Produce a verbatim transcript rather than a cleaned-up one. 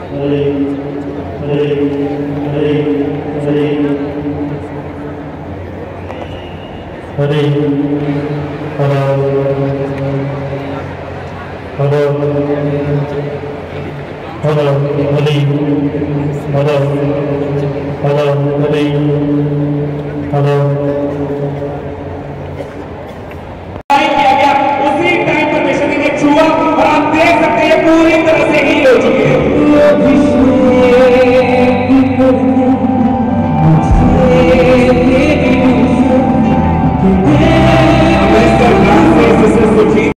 हरे हरे हरे हरे हरे हर हर हर हरे हर हर हरे हर उसी टाइम पर मिशन ने छुआ और आप देख सकते हैं पूरी तरह से हील हो चुकी है।